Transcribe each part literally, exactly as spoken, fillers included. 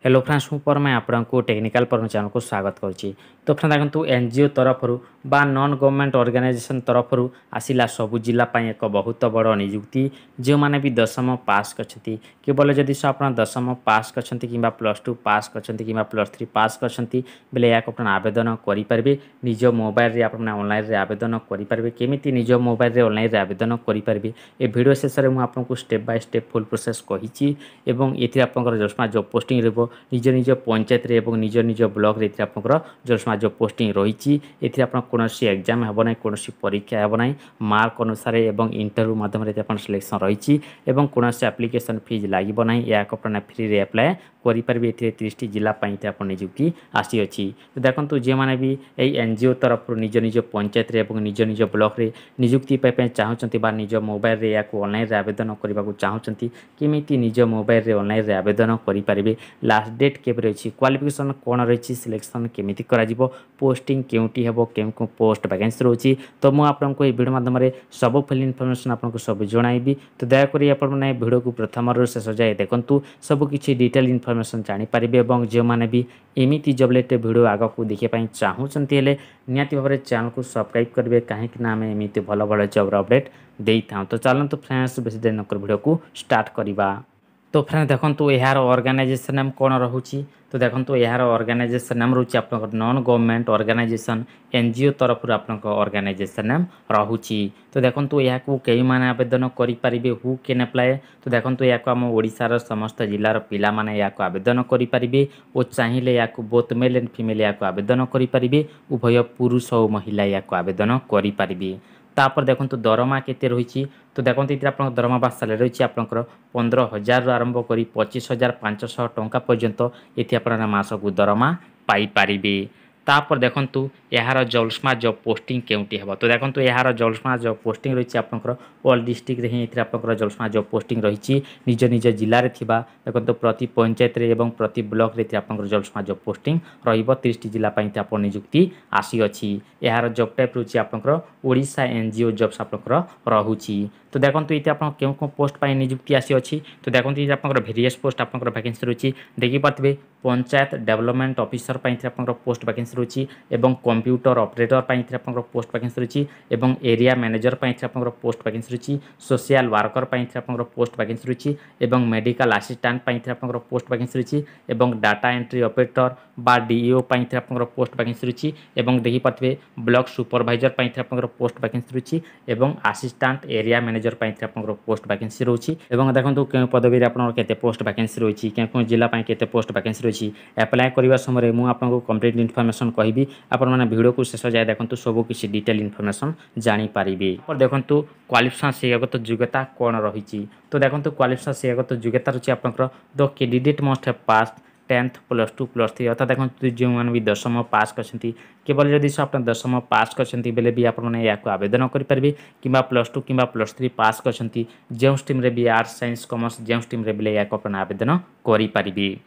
Hello friends हूँ पर मैं आपको टेक्निकल पर चैनल को स्वागत करुच्ची। तो फ्रेंड देखो एनजीओ तरफ बा नॉन गवर्नमेंट ऑर्गेनाइजेशन तरफ आसिला सबु जिला एक बहुत बड़ निजुक्ति जो मैंने भी दशम पास करछंती केवल जदि से आप दशम पास करछंती किंबा प्लस टू पास करछंती किंबा प्लस थ्री पास करछंती बेले या आप आवेदन करेंगे निज मोबाइल रे आप ऑनलाइन रे आवेदन करेंगे केमिति निज मोबाइल रे ऑनलाइन रे आवेदन करेंगे ए वीडियो शेष में आपको step by step full process कही ये आपंकर जसमा जॉब पोस्टिंग रहिबो निज निज पंचायत रे एवं निज निज ब्लॉक रे आपंकर जसमा जॉब पोस्टिंग रही एथि आप कोनोसी एग्जाम हेबो नै कोनोसी परीक्षा हेबो नै मार्क अनुसार एवं इंटरव्यू माध्यम रे आपन सिलेक्शन रही एवं कोनोसी एप्लिकेशन फीस लागिबो नै या आपन फ्री रे अप्लाई करि परबे एथि तीस जिला पई ते आपन नियुक्ति आसी अछि। तो देखंतु जे माने भी एई एनजीओ तरफ निज निज पंचायत रे एवं निज निज ब्लॉक रे नियुक्ति पाइ पाइ चाहउचंती बा निज मोबाइल रे या को ऑनलाइन रे आवेदन करबा को चाहउचंती केमिति निज मोबाइल रे ऑनलाइन रे आवेदन करि परबे लास्ट डेट केबे रही क्वालिफिकेशन कौन रही सिलेक्शन केमिति करा जिवो पोस्टिंग केउटी हेबो केम को पोस्ट वैकेंसी रही। तो मु आपनको ए वीडियो माध्यम रे सब फुल इनफॉरमेशन आपनको सब जणाइबी। तो दया करी आपण माने वीडियो को प्रथम रो शेष जाय देखंतु सब किछि डिटेल इनफॉरमेशन जानि परिबे एवं जे माने भी एमिति जॉब रिलेटेड वीडियो आगा को देखि पई चाहउचंती हेले नियाति भाबरे चैनल को सब्सक्राइब करबे काहे कि ना हम एमिति भलो भलो जॉब अपडेट देइथां। तो चलंतु फ्रेंड्स बेसी देर नकर वीडियो को स्टार्ट करिबा। तो फ्रेंड देखो यार ऑर्गेनाइजेशन नाम कौन रोचे तो देखो यार ऑर्गेनाइजेशन नाम रोचे आप नॉन गवर्नमेंट ऑर्गेनाइजेशन एनजीओ तरफ आप ऑर्गेनाइजेशन नाम रोचे। तो देखो या कई माने आवेदन करेंगे हु कैन अप्लाई तो देखो या आम ओडिशार समस्त जिलार पिला माने या आवेदन करेंगे और चाहिए या बोथ मेल एंड फीमेल या आवेदन करेंगे उभय पुरुष और महिला या आवेदन करेंगे। तापर देखो दरमा केते रही तो देखो ये आप दरमा बा साले रही आपंकर पंद्रह हजार आरंभ कर पचीस हजार पांचश टंका पर्यंत ये आप मासक दरमा पाइपारे। तापर देखंतु यार जलस्मा जॉब पोस्टिंग केउटी हेबो तो देखंतु यार जलस्मा जॉब पोस्टिंग रही आपंकर ऑल डिस्ट्रिक्ट रे ही आपंकर जलस्मा जॉब पोस्टिंग रही निज निज जिले में थिबा देखंतु प्रति पंचायत रे एवं प्रति ब्लॉक रे आपंकर जलस्मा जॉब पोस्टिंग रहिबो तीस जिला पई आप नियुक्ति आसी अछि। यार जॉब टाइप रही आपंकर ओडिशा एनजीओ जॉब्स आपंकर रहुछि। तो देखंतु ये आप केउ को पोस्ट पाई नियुक्ति आसी अछि तो देखंतु ये आपंकर वेरियस पोस्ट आपंकर वैकेंसी रही देखि पातबे पंचायत डेवलपमेंट ऑफिसर पाई आपंकर पोस्ट वैकेंसी रही एवं कंप्यूटर ऑपरेटर पाई आपंकर पोस्ट वैकेंसी रही एवं एरिया मैनेजर पाई आपंकर पोस्ट वैकेंसी रही सोशल वर्कर पाई आपंकर पोस्ट वैकेंसी रही एवं मेडिकल असिस्टेंट पाई आपंकर पोस्ट वैकेंसी रही एवं डाटा एंट्री ऑपरेटर बा डीईओ पाई आपंकर पोस्ट वैकेंसी रही एवं देखि पातबे ब्लॉक सुपरवाइजर पाई आपंकर पोस्ट वैकेंसी रही एवं असिस्टेंट एरिया मैनेजर पाई आपंकर पोस्ट वैकेंसी रही एवं देखंतु केउ पदवी रे आपनकर केते पोस्ट वैकेंसी रही केउ जिला पाई केते पोस्ट वैकेंसी रही अप्लाई करबा समय मु आपनको कंप्लीट इनफॉरमेशन कहबी आपण माने वीडियो को शेष जाय देखंतु सब किछि डिटेल इनफॉरमेशन जानि पारिबे। और देखंतु क्वालिफिकेशन शिक्षागत योग्यता कोन रही तो देखंतु क्वालिफिकेशन शिक्षागत योग्यता रही आपनकर the candidate must have pass tenth plus two plus three अर्थात देखो जो मैंने भी दशम पास करछंती केवल जदि से आप दशम पास करछंती बेले भी आप आवेदन करेंगे कि प्लस टू कि प्लस थ्री पास करछंती जो स्ट्रीम रे भी आर्ट्स साइंस कॉमर्स जो स्ट्रीम रे बेले या आवेदन करेंगे।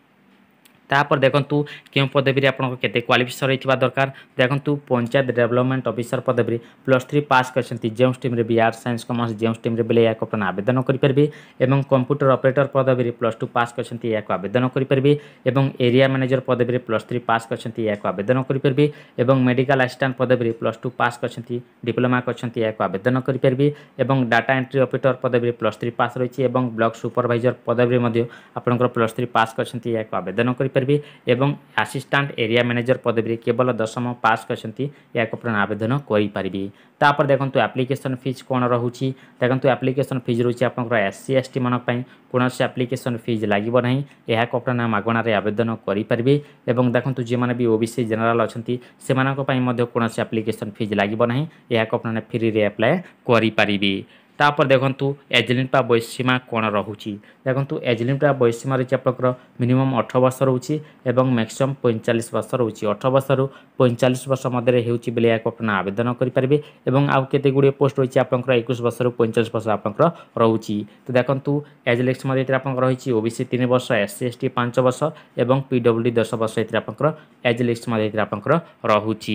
तापर देखंतु केउ पदवी आपन केते क्वालिफिकेशन रही दरकार देखंतु पंचायत डेवलपमेंट ऑफिसर पदवी प्लस थ्री पास करछंती जो स्ट्रीम रे भी आर्ट्स साइंस कॉमर्स जो स्ट्रीम रे बेले या आवेदन करेंगे एवं कंप्यूटर ऑपरेटर पदवी प्लस टू पास करछंती या आवेदन करेंगे एवं एरिया मैनेजर पदवी प्लस थ्री पास करछंती या आवेदन करेंगे एवं मेडिकल असिस्टेंट पदवी प्लस टू पास करछंती डिप्लोमा करछंती या आवेदन करेंगे एवं डाटा एंट्री ऑपरेटर पदवी प्लस थ्री पास रही एवं ब्लॉक सुपरवाइजर पदवी मध्ये आपनकर प्लस थ्री पास करछंती या आवेदन करेंगे एवं असिस्टेंट एरिया मैनेजर पदवी केवल दशम पास करछंती या आवेदन करेंगे। तापर देखंतु एप्लिकेशन फीस कौन रहुछि देखंतु एप्लिकेशन फीस रही आपनकर एससी एसटी मानक पई कोनोसी एप्लिकेशन फीस लागिबो नहीं यह आपन मागणा रे आवेदन करेंगे एवं देखंतु जे माने भी ओबीसी जनरल अछंती से मानक पई मध्ये कोनोसी एप्लिकेशन फीस लागिबो नहीं यह आपन फ्री रे अप्लाई करेंगे। तापर देखंतु एज लिमिट बा बयस सीमा कौन रहुछि देखंतु एज लिमिट बा बयस सीमा रही आपनकर मिनिमम अठारह वर्ष रहुछि एवं मैक्सिमम पैंतालीस वर्ष रहुछि अठारह वर्ष रु पैंतालीस वर्ष मध्य हेउछि बेले आपन आवेदन करेंगे एवं आउ केते गुडे पोस्ट रही आपनकर इक्कीस वर्ष रु पैंतालीस वर्ष आपनकर रहुछि। तो देखंतु एज लिमिट मध्य आपनकर रहिछि ओबीसी तीन वर्ष एससी एसटी पाँच वर्ष एवं पीडब्ल्यूडी दस वर्ष एतिर आपनकर एज लिमिट मध्य आपनकर रहुछि।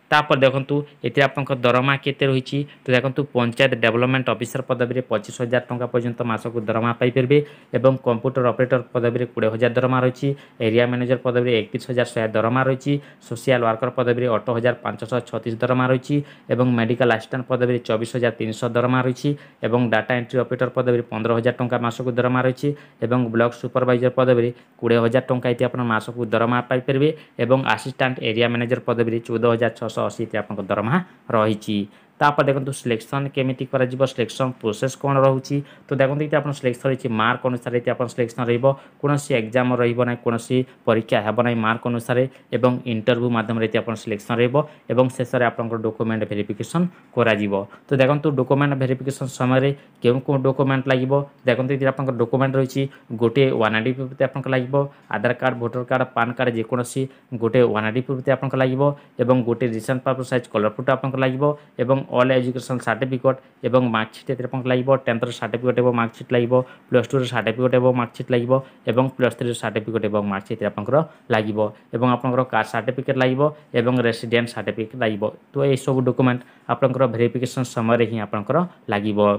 तापर देखंतु एते आपनकर दरमा केते रहिछि तो देखंतु पंचायत डेवलपमेंट ऑफिसर पदवी रे पच्चीस हजार टंका पर्यंत मासक दरमा पाई परबे एवं कंप्यूटर ऑपरेटर पदवी रे बीस हजार दरमा रहिछि एरिया मैनेजर पदवी रे इकतीस हजार सौ दरमा रहिछि सोशल वर्कर पदवी रे अठारह हजार पाँच सौ छत्तीस दरमा रहिछि एवं मेडिकल असिस्टेंट पदवी रे चौबीस हजार तीन सौ दरमा रहिछि एवं डाटा एंट्री ऑपरेटर पदवी रे पंद्रह हजार टंका मासक दरमा रहिछि एवं ब्लॉक सुपरवाइजर पदवी रे बीस हजार टंका इति आपन मासक दरमा पाई परबे एवं असिस्टेंट एरिया मैनेजर पदवी रे चौदह हजार छह सौ अस्सी आपन दरमा रही। तापर देखो सिलेक्शन केमिति करा जिवो सिलेक्शन प्रोसेस कौन रोचे तो देखो ये आप सिलेक्शन रही मार्क अनुसार ये सिलेक्शन रोन एग्जाम रही कौन परीक्षा हेब ना मार्क अनुसार एवं इंटरव्यू माध्यम सिलेक्शन रही शेष में आप डॉक्यूमेंट वेरिफिकेशन करा जिवो। तो देखो डॉक्यूमेंट वेरिफिकेशन समय क्यों कौन डॉक्यूमेंट लगे देखो ये आप डॉक्यूमेंट रही गोटे वन आईडी प्रूफ आप लगे Aadhaar card voter card PAN card जेकोसी गोटे वन आईडी प्रूफ आप लगे गोटे recent passport size colour photo आप लगे ऑल एजुकेशन सर्टिफिकेट एवं मार्कशीट लगे टेन्थ सर्टिफिकेट और मार्कशीट लगे प्लस टू सर्टिफिकेट और मार्कशीट लगे प्लस थ्री सर्टिफिकेट और मार्कशीट आपंकर लगे आपंकर कास्ट सर्टिफिकेट लगे रेसिडेंट सर्टिफिकेट लगे। तो ये सब डॉक्यूमेंट आपंकर वेरिफिकेशन समय ही आपंकर लगे।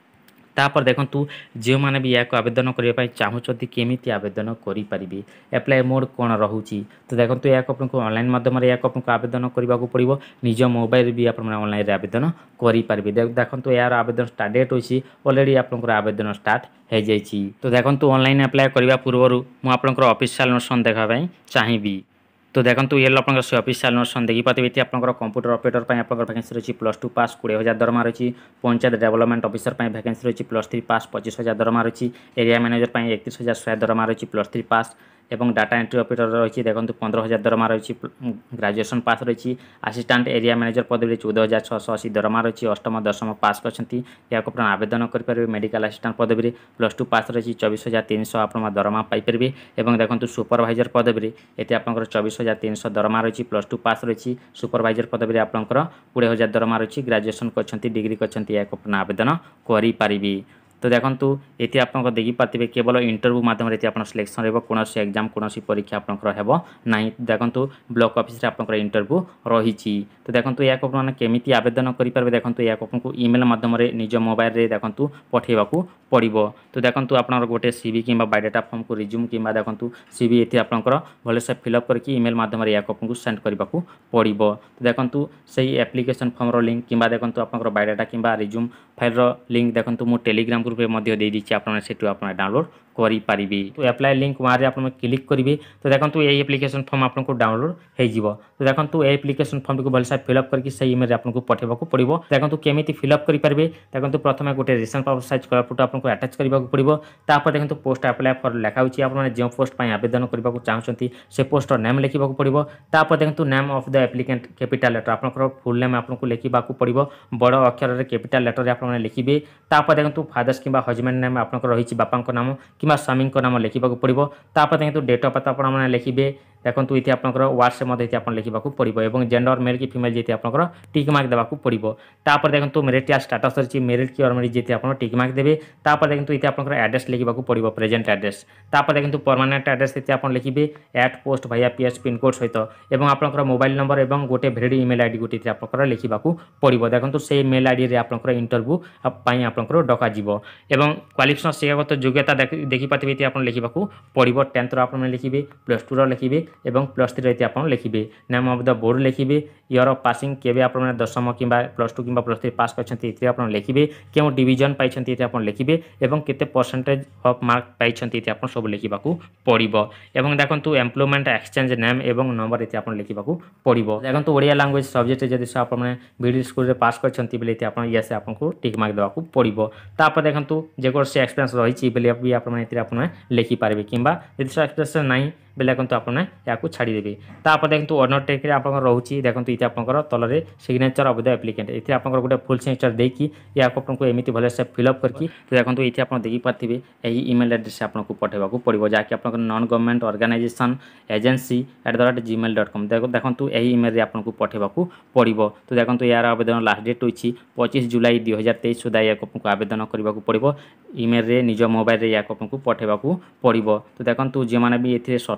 तापर देखंतु जो माने भी या आवेदन करने चाहूँगी केमिति आवेदन करें एप्लाय मोड कौन रोचे तो देखो या आपको ऑनलाइन माध्यम या आपको आवेदन करने को पड़ो निज मोबाइल भी आप ऑनलाइन आवेदन करेंगे। देखो यार आवेदन स्टार्ट डेट अच्छी ऑलरेडी आपंकर आवेदन स्टार्ट हो जाइए। तो देखो ऑनलाइन अप्लाई करने पूर्व मुझे ऑफिशियल नोटिफिकेशन देखापी चाहिए। तो देखो ये आप ऑफिशियल नोटिफिकेशन देखी पाते ये आप कंप्यूटर ऑपरेटर आप वैकेंसी रही प्लस टू पास बीस हजार दरमा रही पंचायत डेवलपमेंट ऑफिसर वैकेंसी रही प्लस थ्री पास पच्चीस हजार दरमा रही एरिया मैनेजर इकतीस हजार सौ दरमा रही प्लस थ्री पास एवं डाटा एंट्री ऑपरेटर रही देखो पंद्रह हजार दरमा रही ग्रेजुएशन पास रही असिस्टेंट एरिया मैनेजर पदवी चौदह हजार छः सौ अशी दरमा रही अष्टम दशम पास करती आवेदन करेंगे मेडिकल असिस्टेंट पदवी प्लस टू पास रही चौबीस हजार तीन सौ आप दरमा पाइपर और देखो सुपरवाइजर पदवी ये आप चौबीस हजार तीन सौ दरमा रही प्लस टू पास रही सुपरवाइजर पदवी आपंकर बीस हजार दरमा रही ग्रेजुएशन कर डिग्री कर आवेदन करें। तो देखो ये आप देखी पारे केवल इंटरव्यू माध्यम आप सिलेक्शन रोन एग्जाम कौन परीक्षा आपंकर हेब ना देखो ब्लॉक ऑफिस आप इंटरव्यू रही। तो देखो या मैंने केमी आवेदन करेंगे देखो या आपको इमेल माध्यम निज मोबाइल देखो पठेवा पड़ो। तो देखो आप गोटे सीवी कि बायोडाटा फॉर्म को रिज्यूम कि देखो सीवी ये आपंकर भलसे फिलअप करके इमेल माध्यम आपको सेंड करने को पड़ो। तो देखो से एप्लिकेशन फॉर्म लिंक कि देखो आप बायोडाटा कि रिज्यूम फाइल लिंक देखो मुझे टेलीग्राम ग्रुप में देती आप डाउनलोड करेंगे। तो एप्लाय लिंक वहाँ आप क्लिक करेंगे। तो देखो ये एप्लिकेशन फॉर्म आपको डाउनलोड हो। तो देखो ये एप्लिकेशन फॉर्म को भलसे फिलअप करके सही इमेल आपको पठेवा पड़ो। देखो केमी फिलअप करेंगे देखो प्रथम गोटे recent passport size colour photo आपको अटैच करने को पड़ो। तापर देखो पोस्ट अप्लाई फॉर लिखाई आपने जो पोस्ट आवेदन करने चाहते से पोस्टर नेम लिखा पड़ो। तापर देखो name of the applicant capital letter आपंकर फुल नेम आपको लिखा पड़ो बड़ अक्षर कैपिटल लेटर आप लिखे। तापर देखो फादर्स कि हजबैंड नेम आपंकर रही बापा नाम कि स्वामी नाम लिखा पड़ो। तापर देखो डेट ऑफ बर्थ आप लिखे देखो ये आपंकर व्हाट्सएप मध्य आप लिखा पड़ो और जेंडर मेल कि फीमेल जी आप टिक मार्क देवा पड़ो। तापर देखो मेरिट स्टाटस रही मेरिट कि अनमेरिट जी आप टिक मार्क देवे। तापर देखो ये आपंकर एड्रेस लिखा पड़ो प्रेजेंट एड्रेस। तापर देखो परमानेंट एड्रेस ये आप लिखे एट पोस्ट भाया पीएस पिनकोड सहित और आपंकर मोबाइल नंबर और गोटे भेरी इमेल आईडी गोटे आप लिखा पड़ो। देखो से मेल आईडी आपंकर इंटरव्यू आपंकर डकाजिव और क्वालिफिकेशन शिक्षागत योग्यता देखी पाते ये आप लिखा पड़ो टेन्थ आप लिखे प्लस टू लिखे और प्लस थ्री आप लिखे नेम ऑफ द बोर्ड लिखे इयर ऑफ पासिंग केवे आप दशम कि प्लस टू कि प्लस थ्री पास करते आप लिखे क्यों डिविजन पाई आप लिखे और केते परसेंटेज ऑफ मार्क पाई आप सब लिखा पड़ो। और देखो एम्प्लॉयमेंट एक्सचेंज नेम और नंबर ये आप लिखा पड़ो। देखो ओडिया लैंग्वेज सब्जेक्ट जब से आपने बीडी स्कूल में पास करते आप यस आपको टिक मार्क देवा पड़ो। तापर देखो जेकोसी एक्सपीरियंस रही भी आप लिखिपारे कि एक्सपीरियंस ना बेले देखो आपने या छाड़देवे। तापर देखो अंडरटेक आप रोचे देखो ये आपंकर तलरे सिग्नेचर ऑफ द एप्लिकेंट ये आप गोटे फुल सिग्नेचर देकी या आपको एमती भलसे फिलअप करके तो देखो ये आप देखी पारे यही इमेल एड्रेस आपको पठेवा पड़ो जहाँकि आप non government organisation agency at the rate Gmail dot com देखो देखो यही इमेल आपको पठेवा पड़ो। तो देखो यार आवेदन लास्ट डेट होती पच्चीस जुलाई दुई हजार तेईस सुधा या आपको आवेदन करने को पड़ो इमेल निज मोबाइल आपको पठेवा पड़ो। तो देखो जो मैंने भी ये सर्ट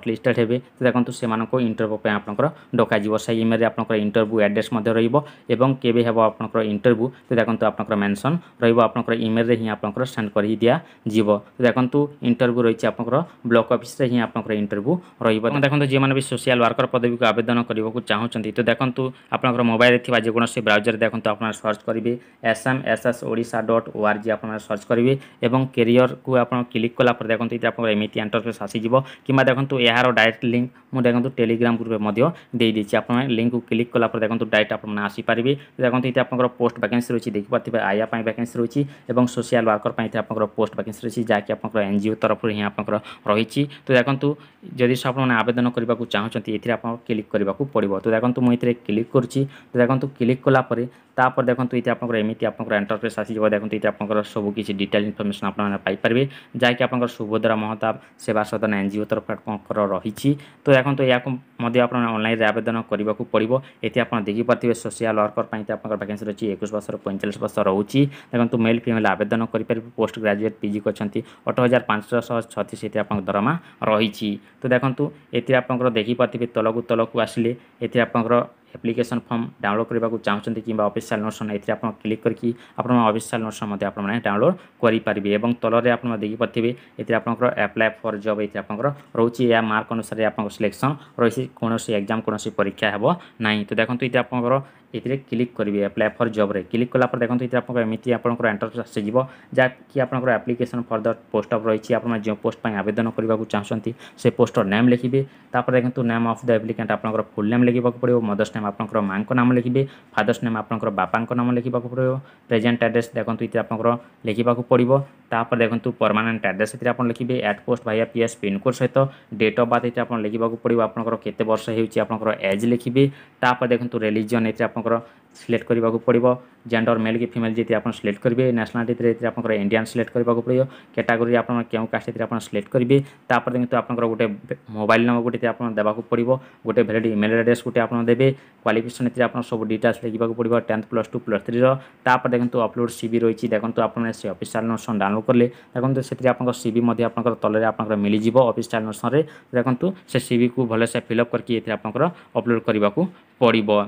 लिस्टेड हेबे तो देखंतु सेमानको इंटरव्यू पे आपनकर डका जीवो से ईमेल रे आपनकर इंटरव्यू एड्रेस मध्ये रहिबो एवं केबे हेबो आपनकर इंटरव्यू तो देखंतु आपनकर मेंशन रहिबो आपनकर ईमेल रे ही आपनकर सेंड करि दिया जीवो तो देखंतु इंटरव्यू रहिछि आपनकर ब्लॉक ऑफिस रे ही आपनकर इंटरव्यू रहिबो देखंतु जे माने भी सोशल वर्कर पदवी को आवेदन करबो चाहूचंती तो देखंतु आपनकर मोबाइल रे थिबा जे कोनोसी ब्राउजर देखंतु आपन सर्च करिवे S M S S Odisha dot O R G आपन सर्च करिवे एवं कैरियर को आपन क्लिक कला पर देखंतु इते आपन एमिति इंटरफेस आसी जिवो किमा देखंतु यार डायरेक्ट लिंक मु देखंतु टेलीग्राम ग्रुप मध्ये देई दिछि आपन लिंक को क्लिक कला पर देखंतु डायरेक्ट आपन आसी पारिबे देखंतु इते आपन पोस्ट वैकेंसी रछि देखि पाथिबे आया पई वैकेंसी रछि एवं सोशल वर्कर पई इते आपन पोस्ट वैकेंसी रछि जाकि आपन एनजीओ तरफ हि आपन रहिछि तो देखंतु जदि आपन आवेदन करबा को चाहूचंती एथिरे आपन क्लिक करबा को पड़िबो तो देखंतु मु इथिरे क्लिक करछि तो देखंतु क्लिक कला पर तापर देखंतु इते आपन एमिति आपन इंटरफेस आसी जिवो देखंतु इते आपन सब किछि डिटेल इन्फॉर्मेशन आपन पाई परबे जाकि आपन सुभद्रा महताब सेवा सदन एनजीओ तरफ आपन रहिछि तो देखंतु या मध्ये आपन ऑनलाइन रे आवेदन करबा को पड़िबो एति आपन देखि पाथिबे सोशल वर्कर पई इते आपन वैकेंसी रछि इक्कीस वर्ष रो पैंतालीस वर्ष रहउछि देखंतु मेल फीमेल आवेदन करि परबे पोस्ट ग्रेजुएट पीजी करछंती आठ हज़ार पाँच सौ छत्तीस एति आपन दरमा रहिछि तो देखंतु एति आपन देखि पाथिबे तलकु तलकु आसिले एति आपन एप्लिकेशन फॉर्म डाउनलोड करबा को चाहउछंती किबा ऑफिशियल नोशन एथि आपन क्लिक करकी आपन ऑफिशियल नोशन मध्ये आपन माने डाउनलोड करि परिबे एवं तलरे आपन देखि पथिबे एथि आपन अप्लाई फॉर जॉब एथि आपन रहउछि या मार्क अनुसार आपन सिलेक्शन रहिछि कोनोसी एग्जाम कोनोसी परीक्षा हेबो नाही तो देखंतु इति आपन एथिरे क्लिक करिवे अप्लाई फॉर जॉब रे क्लिक कला पर देखंतु इति आपन एमिति आपन इंटरफेस आसे जिवो जा कि आपन application for the post of रहिछि आपन जे पोस्ट पय आवेदन करबा को चाहउछंती से पोस्टर नेम लिखिबे तापर देखंतु नेम ऑफ द एप्लिकेंट आपन फुल नेम लिखिबा को पड़िबो मदर्स नेम आपन मां को नाम लिखिबे फादर्स नेम आपन बापा को नाम लिखिबा को पड़िबो प्रेजेंट एड्रेस देखंतु इति आपन लिखिबा को पड़िबो तापर देखंतु परमानेंट एड्रेस इति आपन लिखिबे एट पोस्ट भाया पीएस पिन कोड सहित डेट ऑफ बर्थ इति आपन लिखिबा को पड़िबो आपन केते वर्ष हेउछि आपन एज लिखिबे तापर देखंतु रिलीजन इति आपन सिलेक्ट करबा को पड़िबो जेंडर मेल की फीमेल जेति आपन सिलेक्ट करबे नेशनलिटी रे आपन इंडियन सिलेक्ट करबा को पड़िबो कैटेगरी आपन केउ कास्ट रे आपन सिलेक्ट करबे तापर देखंतु आपन गोटे मोबाइल नंबर गोटे आपन देबा को पड़िबो गोटे वैलिड ईमेल एड्रेस गोटे आपन देबे क्वालिफिकेशन रे आपन सब डिटेल्स लिखबा को पड़िबो tenth plus two plus three रो तापर देखंतु अपलोड सीवी रहिछि देखंतु आपन से ऑफिशियल नोशन डाउनलोड करले देखंतु सेति आपन सीवी मध्ये आपन तले आपन मिलि जिवो ऑफिशियल नोशन रे देखंतु से सीवी को भले से फिल अप करके एथि आपन अपलोड करबा को पड़िबो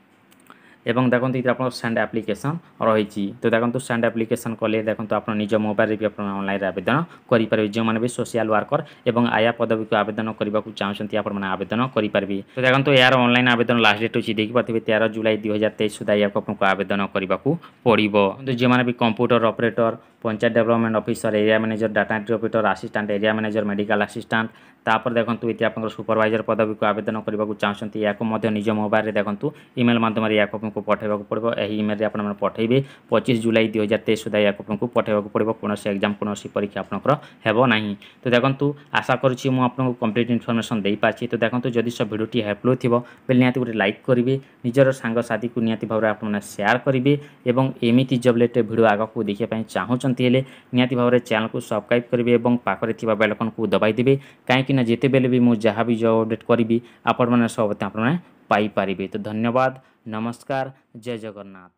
एवं देखंतु इति आपन सेंड एप्लिकेशन रहिछि तो देखंतु सेंड एप्लिकेशन कले देखंतु आपन निज मोबाइल रे भी आपन ऑनलाइन रे आवेदन करि परबे जे माने भी सोशल वर्कर एवं आया पदवी को आवेदन करबा को चाहउछंती आपन माने आवेदन करि परबे तो देखंतु यार ऑनलाइन आवेदन लास्ट डेट होछि देखि पाथिबे तेरह जुलाई दो हज़ार तेईस सुधा या आपन को आवेदन करबा को पड़िबो तो जे माने भी computer operator panchayat development officer area manager data entry operator assistant area manager medical assistant तापर देखंतु इति आपन सुपरवाइजर पदवी को आवेदन करबा को चाहउछंती याको मध्ये निज मोबाइल रे देखंतु ईमेल माध्यम रे याको आपन को पठाइबा को पड़िबो एही ईमेल रे आपन माने पठाइबे पच्चीस जुलाई दो हज़ार तेईस सुधा याको आपन को पठाइबा को पड़िबो कोनोसी एग्जाम कोनोसी परीक्षा आपनकर हेबो नाही तो देखंतु आशा करूछि मु आपन को कंप्लीट इन्फॉर्मेशन देई पाछि तो देखंतु जदि सब वीडियो टी हेल्पफुल थिबो बेल नियाति गुटे लाइक करिवे निजर संग साथी को नियाति भावरे आपन माने शेयर करिवे एवं एमिति जब लेटे वीडियो आगा को देखिया पई चाहउछंती हेले नियाति भावरे चैनल को सब्सक्राइब करिवे एवं पाखरे थिबा बेल आइकन को दबाई देबे काहे कि ना जेते बेले भी मु जहाँ भी जो अपडेट करी आपण मैंने सब आप पाई पारिबे तो धन्यवाद नमस्कार जय जगन्नाथ।